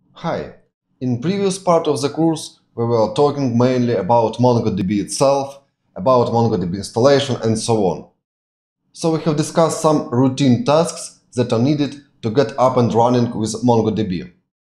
Hi, in previous part of the course we were talking mainly about MongoDB itself, about MongoDB installation and so on. So we have discussed some routine tasks that are needed to get up and running with MongoDB.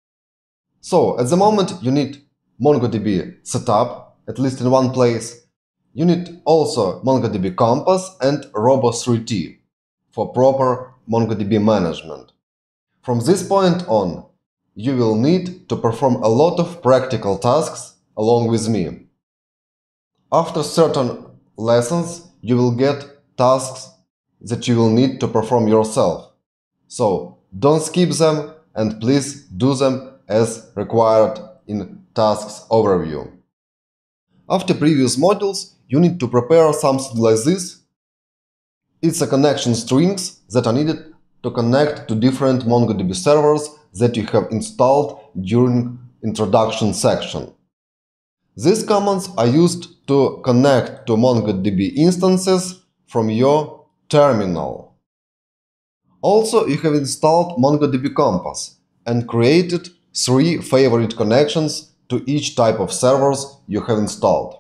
So at the moment you need MongoDB setup, at least in one place. You need also MongoDB Compass and Robo3T for proper MongoDB management. From this point on, you will need to perform a lot of practical tasks along with me. After certain lessons, you will get tasks that you will need to perform yourself. So don't skip them and please do them as required in tasks overview. After previous modules, you need to prepare something like this. It's a connection strings that are needed to connect to different MongoDB servers that you have installed during introduction section. These commands are used to connect to MongoDB instances from your terminal. Also, you have installed MongoDB Compass and created 3 favorite connections to each type of servers you have installed.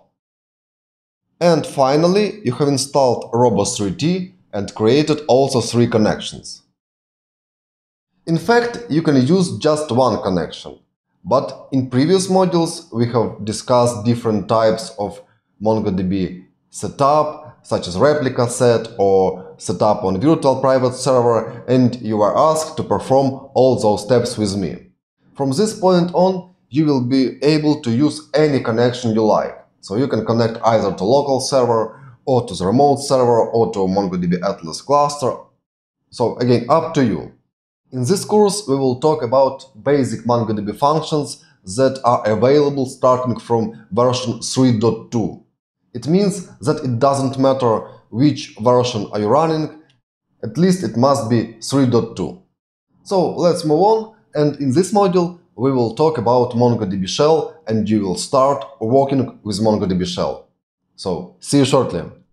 And finally, you have installed Robo3T and created also 3 connections. In fact, you can use just one connection, but in previous modules we have discussed different types of MongoDB setup, such as replica set or setup on virtual private server, and you are asked to perform all those steps with me. From this point on, you will be able to use any connection you like. So you can connect either to local server or to the remote server or to MongoDB Atlas cluster. So again, up to you. In this course, we will talk about basic MongoDB functions that are available starting from version 3.2. It means that it doesn't matter which version are you running, at least it must be 3.2. So let's move on, and in this module we will talk about MongoDB Shell and you will start working with MongoDB Shell. So see you shortly.